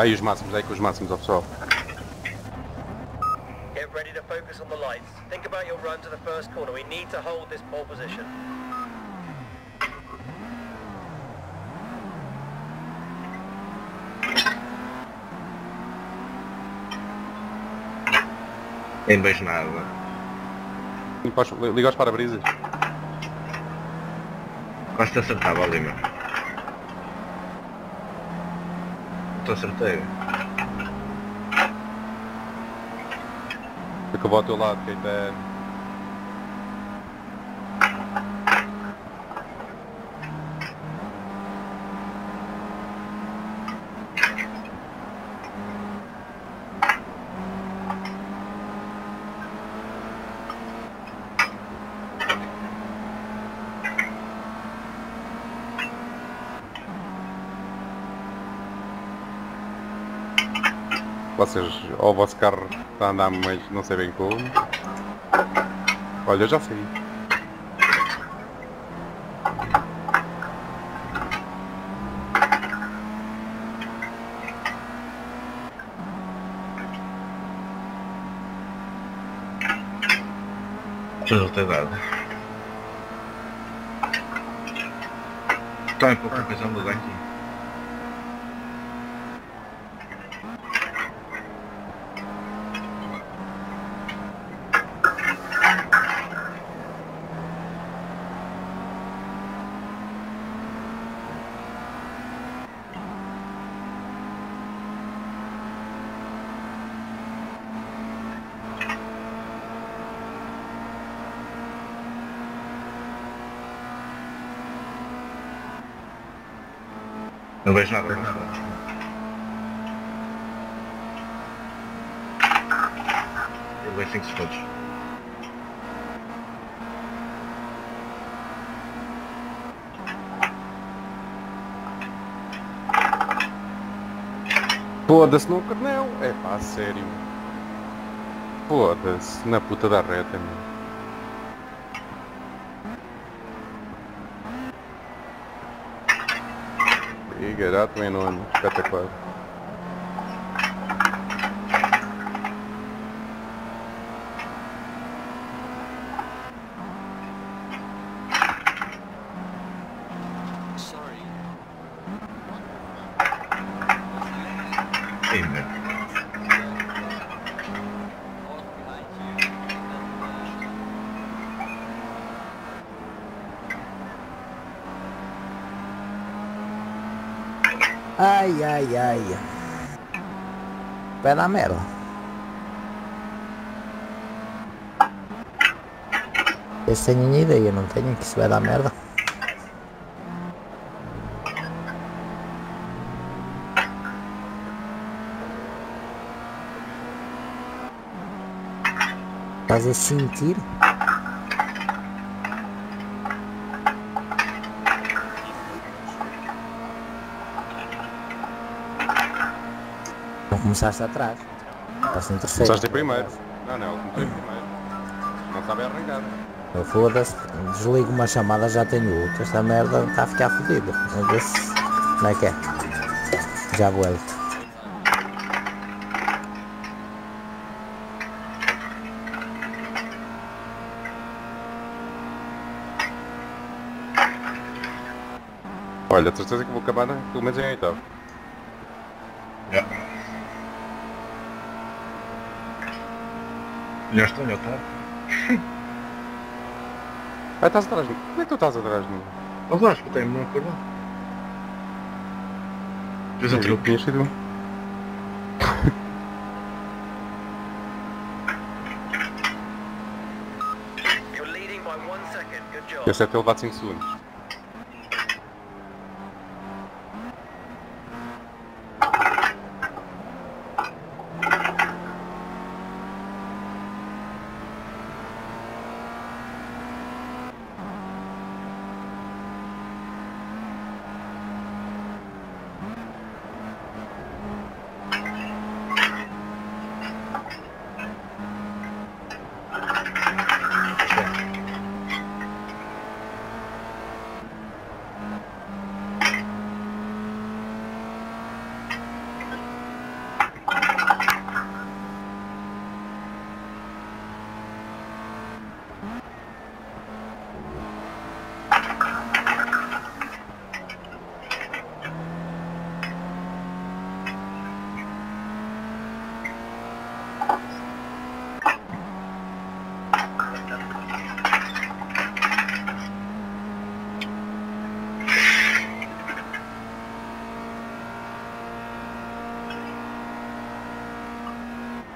Aí os máximos, aí com os máximos ao pessoal. Get ready to focus on the lights. Think about your run to the first corner. We need to hold this pole position. Nem vejo nada. Liga os para-brisas. Quase te acertava ali, meu. Te acertei. Fica ao teu lado, Caetano. Vocês, ou o vosso carro está a andar, mas não sei bem como. Olha, eu já sei. Resultado. Estou em pouca coisa a mudar aqui. Não vejo nada. Eu vejo 5 segundos. Foda-se no carnel. É pá, sério. Foda-se, na puta da reta, meu. Já também não espetacular. Ai, ai, ai. Pé da merda. Eu tenho ideia, não tenho que isso vai dar merda. Estás a sentir? Não começaste atrás. Estás em terceiro. Começaste em primeiro. Não, comecei em primeiro. Não sabe arrancar. Eu foda-se, desligo uma chamada, já tenho outra. Esta merda está a ficar fodida. Vamos ver se... Como é que é? Já volto. Olha, a certeza que vou acabar pelo menos em oitavo. Já estou em oitavo. Ah, estás atrás de mim. Como é que tu estás atrás de mim? Oh, Vasco, tem-me não acordar. Deus atirou o tinhas sido. Esse é até levar 5 segundos.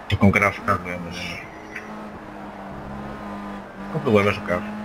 Estou com graves problemas. Com problemas no carro.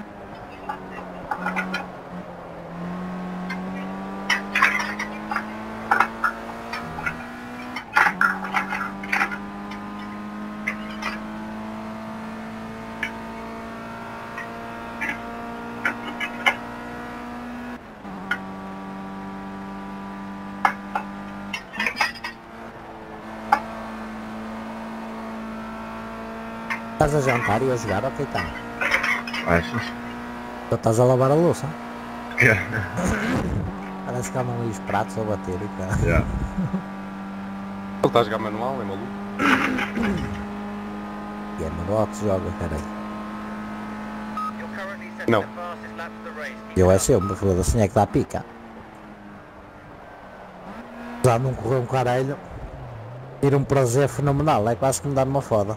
Estás a jantar e a jogar, ok, tá. Achas? Só estás a lavar a louça. Yeah. Parece que andam ali os pratos a bater e cá. Yeah. Ele está a jogar manual, é maluco. E é manual que se joga, caralho. You're currently setting No. the fastest lap of the race. Eu é sempre, foda-se, assim é que dá pica. Já não correu um caralho. Tira um prazer fenomenal, é quase que me dá numa foda.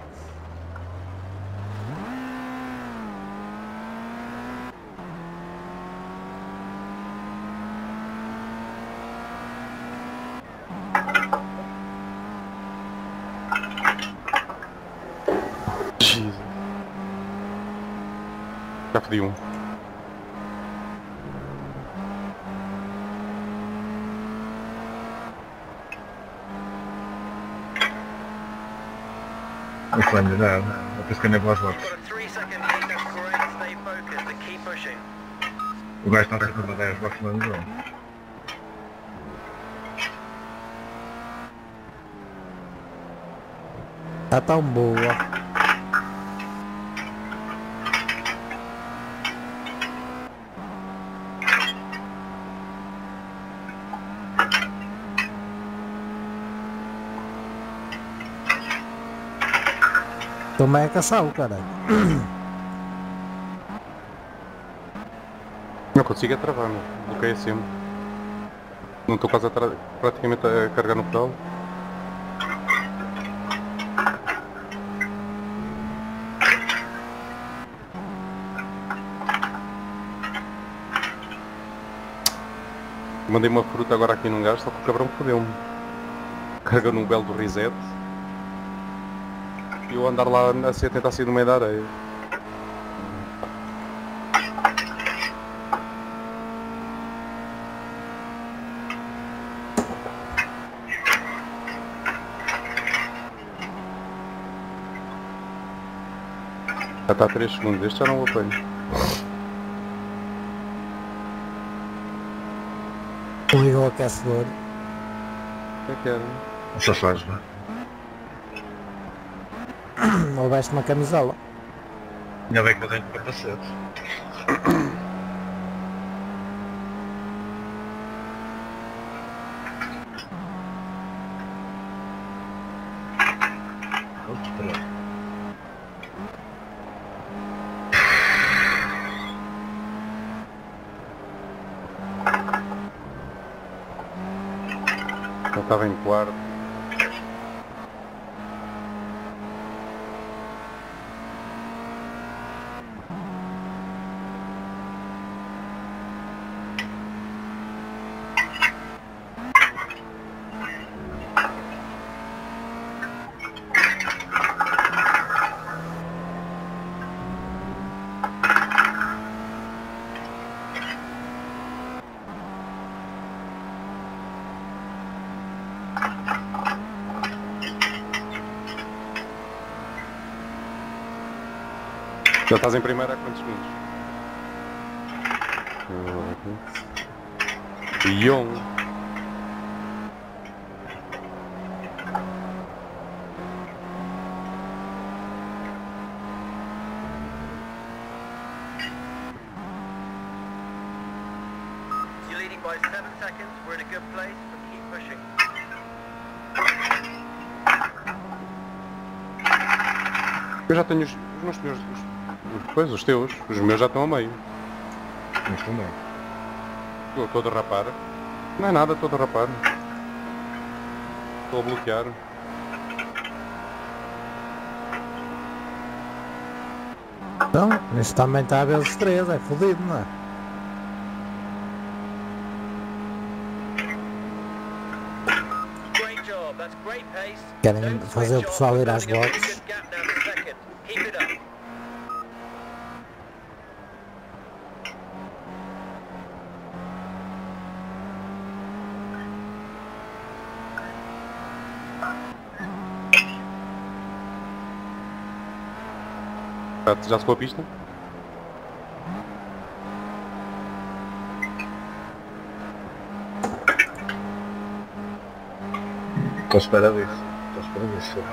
Jesus. Já fodi um. Mas vai melhorar. Eu penso que ainda vou aos boxes. Got a 3-second lead, that's great. Stay focused and keep pushing. O gajo está sempre a mandar aos boxes, mas não. Está tão boa. Tomei a caçar o caralho. Não consigo é travar, meu. Bloqueia sempre. Não estou quase praticamente a carregar no pedal. Mandei uma fruta agora aqui num gajo, só que o cabrão fodeu-me. Carregou num belo do reset. E eu andar lá a tentar sair no meio da areia. Já está a 3 segundos, este já não o apanho. Liga o aquecedor. O que é que era? Só faz, não é? Ou veste uma camisola. Ainda bem que eu tenho capacete. Eu estava em quarto. Já estás em primeiro há quantos segundos? E You're leading by 7 seconds. We're in a good place, but keep pushing. eu já tenho os meus depois os teus, os meus já estão a meio. Mas também. Eu estou a derrapar. Não é nada, estou a derrapar. Estou a bloquear. Então, isto também está a vezes 3, é fodido, não é? Great job. job. That's great pace. Querem Don't fazer o switch off. pessoal We're ir às building a really boxes. good gap now to second. Keep it up. Já secou a pista? Estou à espera disso. Estou à espera disso.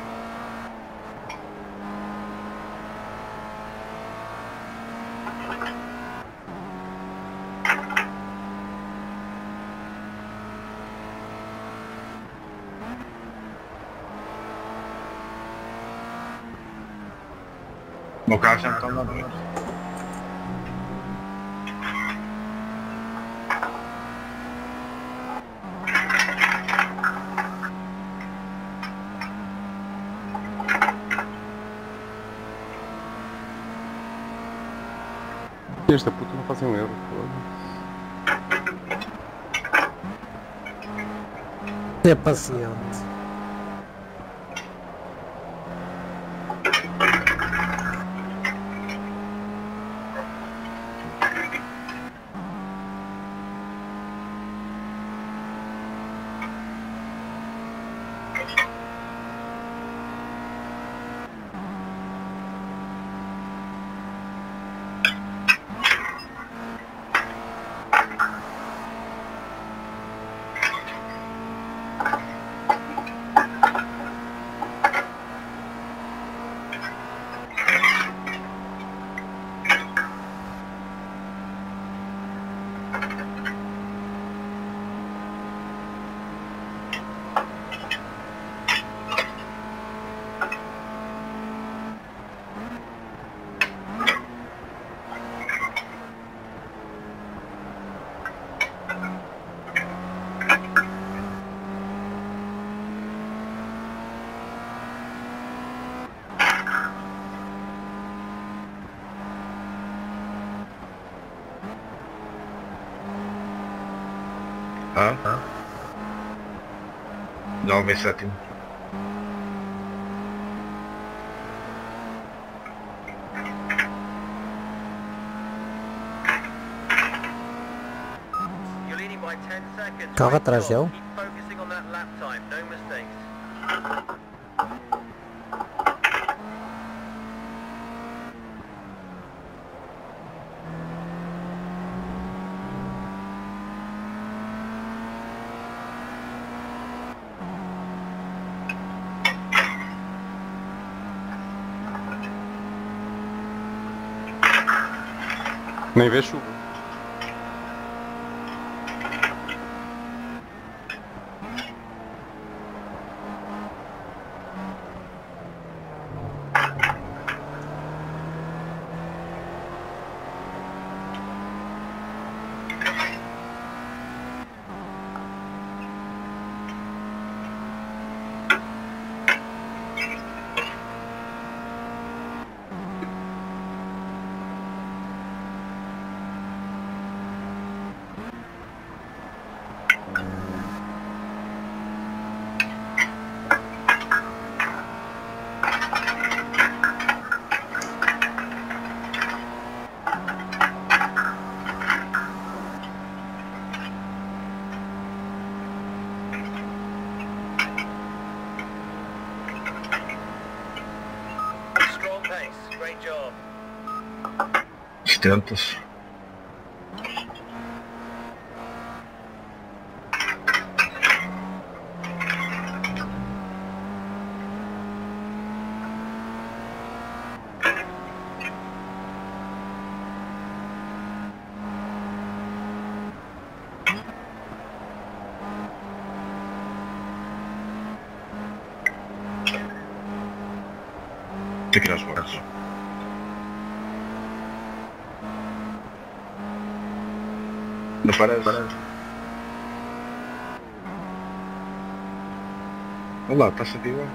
O meu carro já me está a andar muito. Esta puta não faz um euro. Ter paciente. Não, vem sétimo. You're leading by 10 seconds. Carro Great atrás job. dele. Keep focusing on that lap time. No mistakes. Nem vê chuva. Strong pace. Great job. 70. Tem que ir às bolas. Não parece? Olha lá, está sempre igual.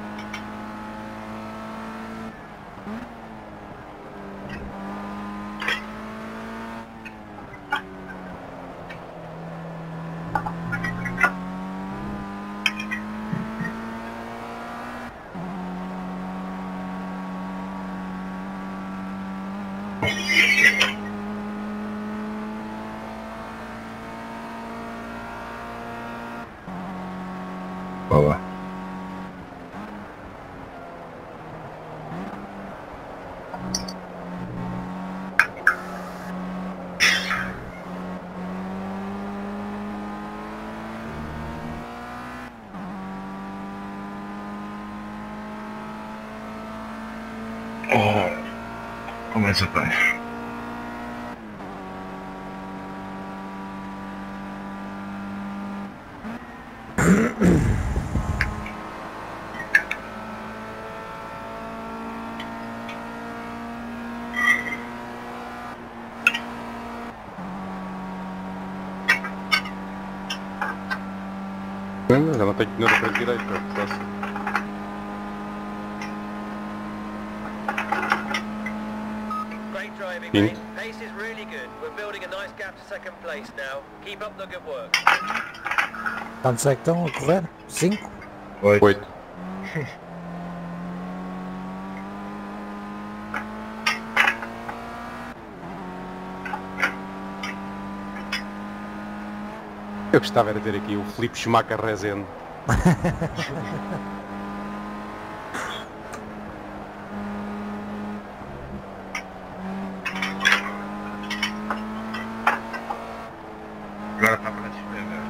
Boa. Começa bem. Já não tenho pneu da frente direita, só Great driving, Sim. mate. Pace is really good. We're building a nice gap to second place now. Keep up the good work. Quantos é que estão a correr? 5? 8. Eu gostava era de ter aqui o Filipe Schumacher Rezende. Agora está para descer, né?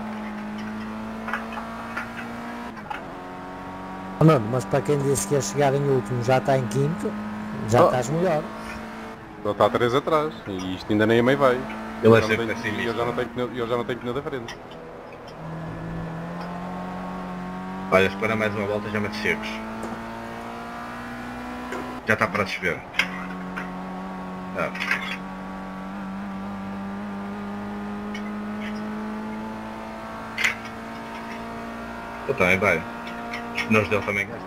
Oh, Nuno, mas para quem disse que ia chegar em último já está em quinto, já Oh. estás melhor. Só está 3 atrás. E isto ainda nem a meio vai. Ele é Eu já não sempre tenho- assim e mesmo. eu já não tenho pneu da frente. Olha, espera mais uma volta já me chegos. Já está para chover. Ah. Eu também vai. Os pneus dele também gastam.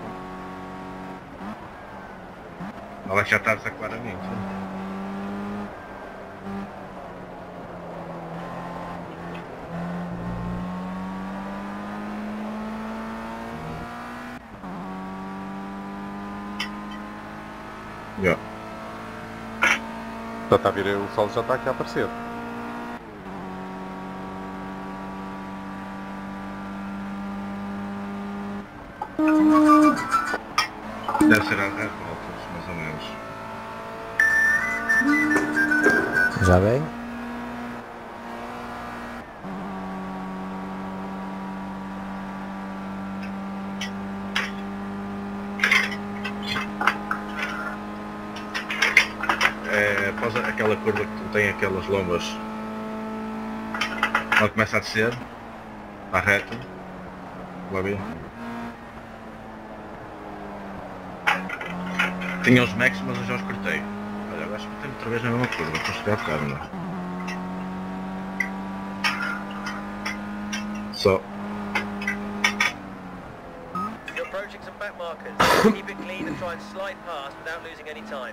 Não vai já estar claramente. Já. Já está a vir, o sol já está aqui a aparecer. Deve ser às 10 voltas, mais ou menos. Já bem? É, após aquela curva que tem aquelas lombas, quando começa a descer, à reta, lá vi. Tinha os Max, mas eu já os cortei. Olha, eu acho que tenho outra vez na mesma curva, estou a chegar a bocado, não é? Só. You're approaching some back markers. Keep it clean and try and slide past without losing any time.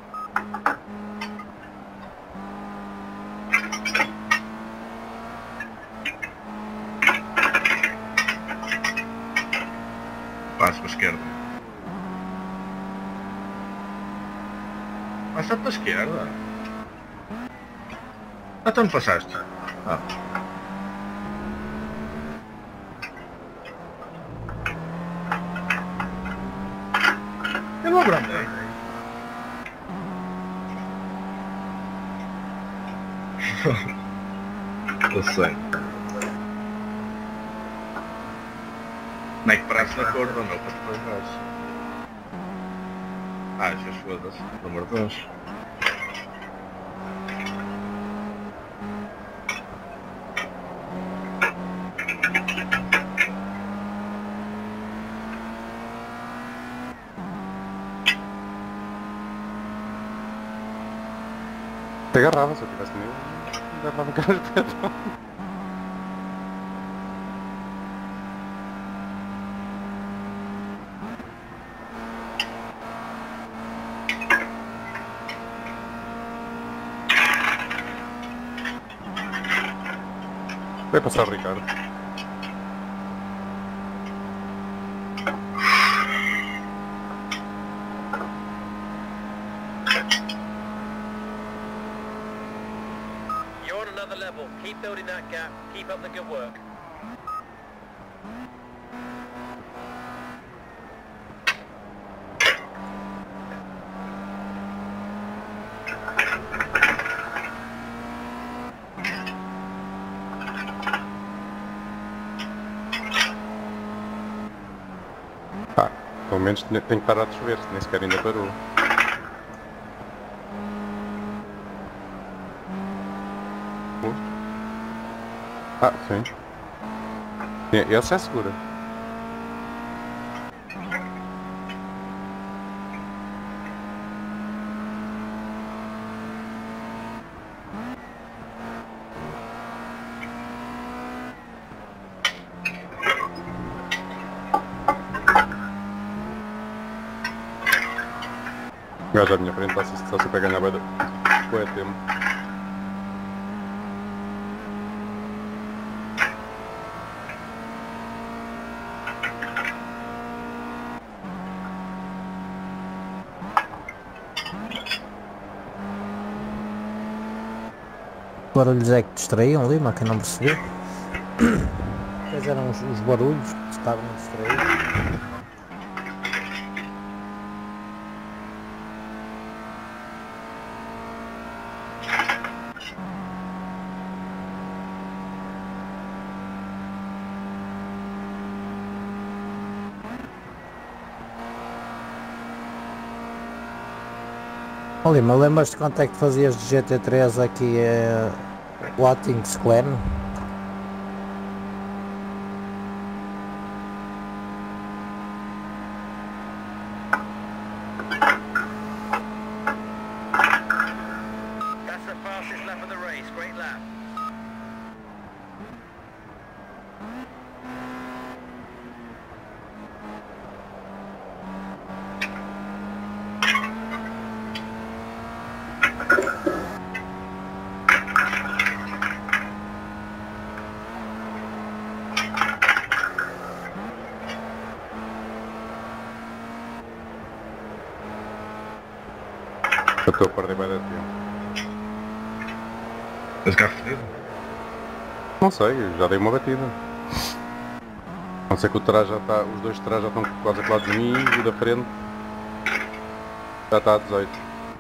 Passo para a esquerda. Passa para a esquerda. Ah, então me passaste. Ah. Eu não abrandei. Eu sei. Não é que parece na cor ou não, para depois vais. Ah, já foda-se, pelo amor de Deus. Te agarrava, se eu tivesse pneu, agarrava o cara de pedal. Vai passar o Ricardo. level. Keep building that gap. Keep up the good work. Ah, pelo menos tem que parar de chover, nem sequer ainda parou. Ah, sim. Sim, essa é segura. O gajo à minha frente está sempre a ganhar bué tempo. Que barulhos é que distraíam, Lima, que eu não percebi? Quais eram os barulhos que estavam a distrair? Ó Lima, lembras-te quanto é que fazias de GT3 aqui a Watkins Glen? That's the fastest lap of the race. Great lap. Eu estou a perder bem de tempo. Estás cá fodido? Não sei, já dei uma batida. Não sei que o trás já está, os dois trás já estão quase colados de mim e o da frente já está a 18.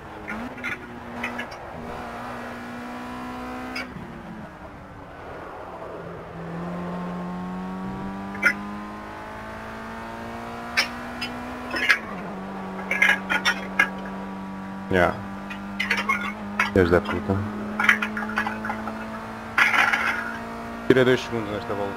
Já. Desde a puta. Tirei 2 segundos nesta volta.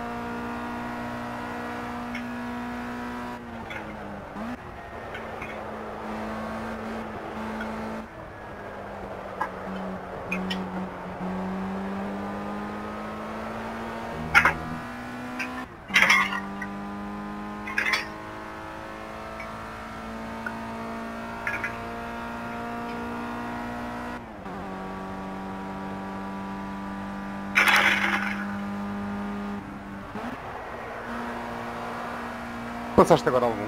Passaste agora algum?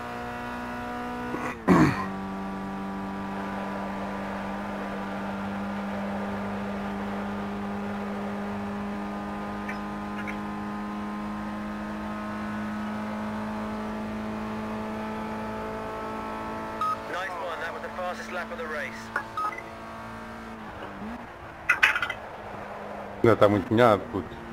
Nice one. That was the fastest lap of the race. Ainda está muito molhado, puto.